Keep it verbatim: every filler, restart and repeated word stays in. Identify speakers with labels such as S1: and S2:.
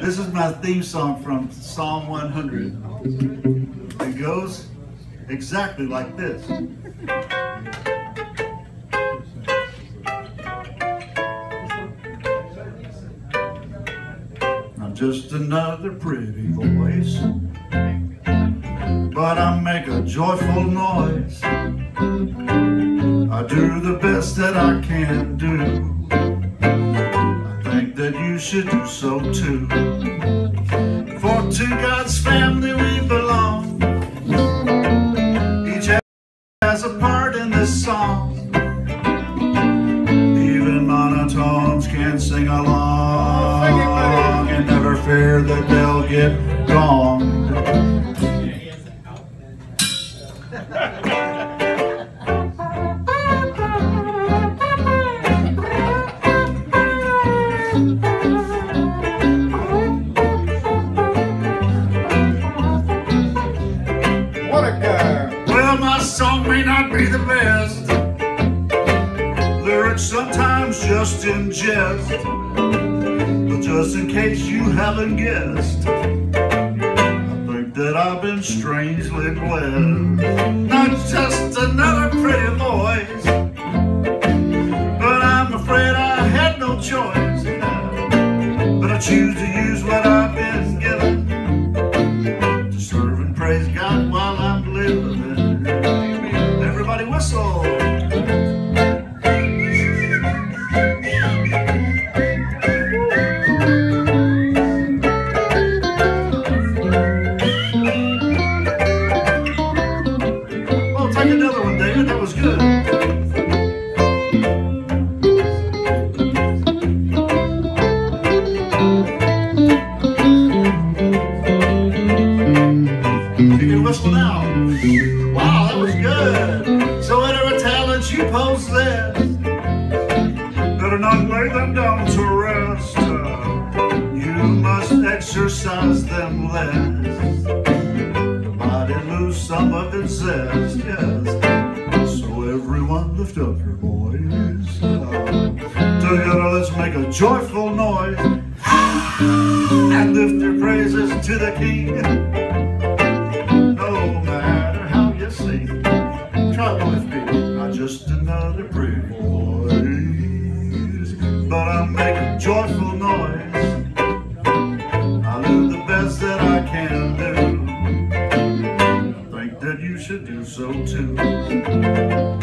S1: This is my theme song from Psalm one hundred. It goes exactly like this. I'm just another pretty voice, but I make a joyful noise. I do the best that I can do. I think that you should do so too. For to God's family we belong. Each has a part in this song. Even monotones can sing along, and never fear that they'll get wronged. Well, my song may not be the best, lyrics sometimes just in jest, but just in case you haven't guessed, I think that I've been strangely blessed. Not just another pretty voice, but I'm afraid I had no choice, but I choose to use what I've been given to serve and praise God while I'm living. Everybody whistle. Oh, take another one, David. That was good. You can whistle now. Wow, that was good. So whatever talents you possess, better not lay them down to rest. Uh, you must exercise them less. The body lose some of its zest, yes. So everyone lift up your voice. Uh, together let's make a joyful noise and lift your praises to the King. Just another pretty voice, but I make a joyful noise. I do the best that I can do. I think that you should do so too.